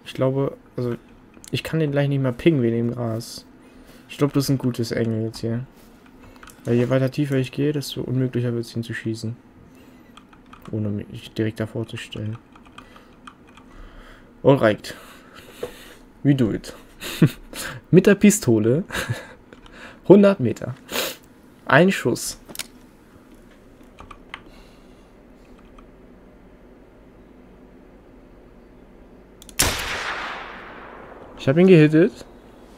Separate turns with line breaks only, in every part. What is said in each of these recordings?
Ich glaube, also ich kann den gleich nicht mehr pingen wegen dem Gras. Ich glaube, das ist ein gutes Engel jetzt hier. Weil je weiter tiefer ich gehe, desto unmöglicher wird es ihn zu schießen. Ohne mich direkt davor zu stellen. Alright. We do it. Mit der Pistole. 100 Meter. Ein Schuss. Ich habe ihn gehittet.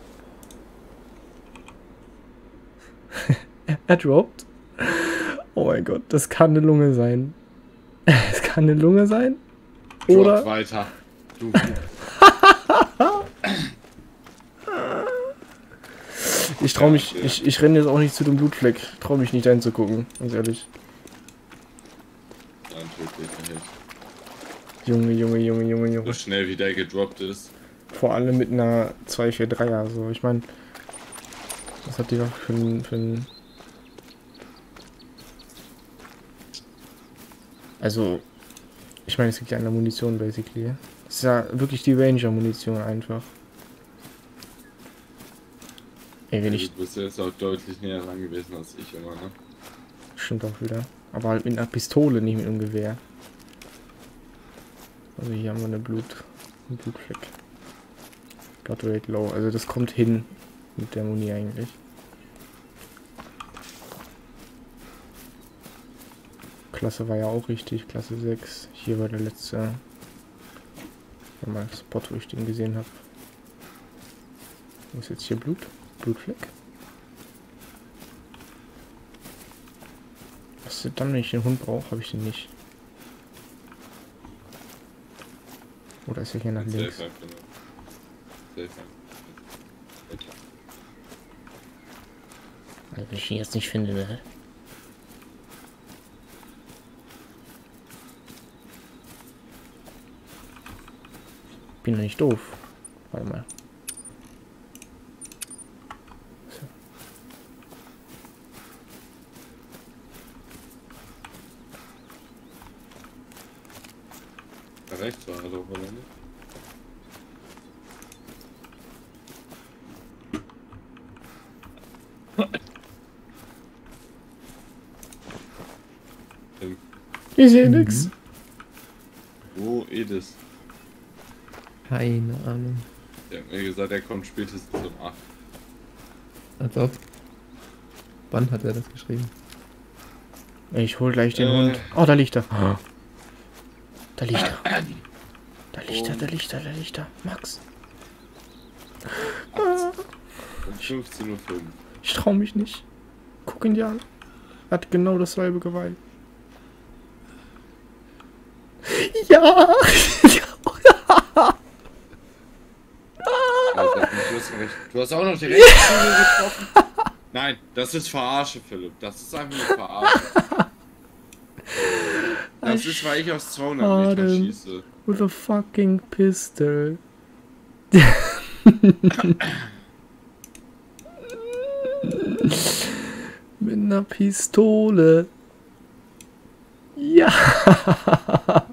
Er droppt. Oh mein Gott, das kann eine Lunge sein. Es kann eine Lunge sein. Oder
Drop weiter. Du.
ich traue mich, ich renne jetzt auch nicht zu dem Blutfleck. Traue mich nicht dahin zu gucken, ganz ehrlich.
Nein, tödlich nicht.
Junge.
So schnell wie der gedroppt ist.
Vor allem mit einer 243er. So, ich meine, was hat die noch für ein also, ich meine, es liegt ja an der Munition, basically. Es ist ja wirklich die Ranger-Munition einfach. Ey, wenn ich...
Du bist jetzt auch deutlich näher ran gewesen als ich immer, ne?
Stimmt auch wieder. Aber halt mit einer Pistole, nicht mit einem Gewehr. Also hier haben wir einen Blutfleck. Blood Rate low. Also das kommt hin mit der Muni eigentlich. Klasse war ja auch richtig, Klasse 6. Hier war der letzte Spot, wo ich den gesehen habe. Wo ist jetzt hier Blut? Blutfleck? Was ist dann, wenn ich den Hund brauche? Habe ich den nicht. Oder ist er hier nach links? Also wenn ich ihn jetzt nicht finde, ne? Bin doch nicht doof. Warte mal. So.
Da rechts war er doch, oder nicht?
Ich sehe nix.
Wo Edis?
Keine Ahnung.
Der hat mir gesagt, er kommt spätestens um 8.
Als ob. Wann hat er das geschrieben?
Ich hol gleich den Hund. Oh, da liegt er. Da liegt er. Da liegt er. Max.
Um 15:05 Uhr.
Ich trau mich nicht. Guck ihn dir an. Er hat genau dasselbe Geweih. Ja!
Du hast auch noch direkt getroffen. Nein, das ist Verarsche, Philipp. Das ist einfach nur Verarsche. Das ist, weil ich aus 200 Meter schieße.
With a fucking pistol. Mit einer Pistole. Ja.